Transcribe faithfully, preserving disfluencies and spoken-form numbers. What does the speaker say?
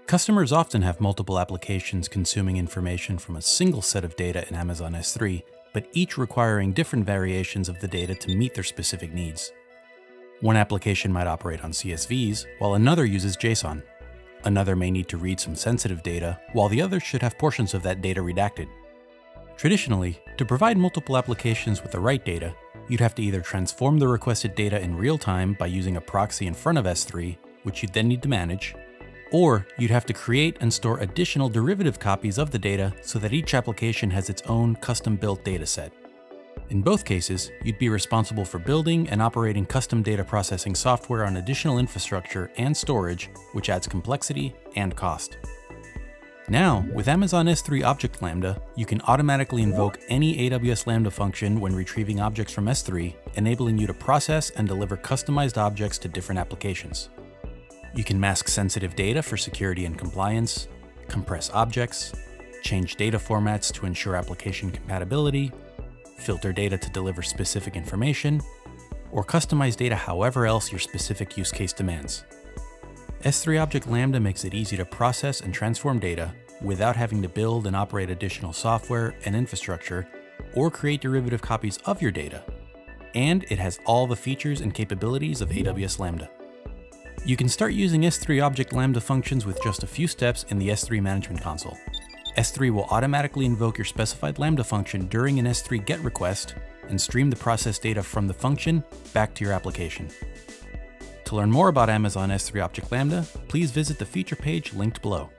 Customers often have multiple applications consuming information from a single set of data in Amazon S three, but each requiring different variations of the data to meet their specific needs. One application might operate on C S Vs, while another uses JSON. Another may need to read some sensitive data, while the other should have portions of that data redacted. Traditionally, to provide multiple applications with the right data, you'd have to either transform the requested data in real time by using a proxy in front of S three, which you'd then need to manage, or you'd have to create and store additional derivative copies of the data so that each application has its own custom-built dataset. In both cases, you'd be responsible for building and operating custom data processing software on additional infrastructure and storage, which adds complexity and cost. Now, with Amazon S three Object Lambda, you can automatically invoke any A W S Lambda function when retrieving objects from S three, enabling you to process and deliver customized objects to different applications. You can mask sensitive data for security and compliance, compress objects, change data formats to ensure application compatibility, filter data to deliver specific information, or customize data however else your specific use case demands. S three Object Lambda makes it easy to process and transform data without having to build and operate additional software and infrastructure, or create derivative copies of your data. And it has all the features and capabilities of A W S Lambda. You can start using S three Object Lambda functions with just a few steps in the S three Management Console. S three will automatically invoke your specified Lambda function during an S three GET request and stream the processed data from the function back to your application. To learn more about Amazon S three Object Lambda, please visit the feature page linked below.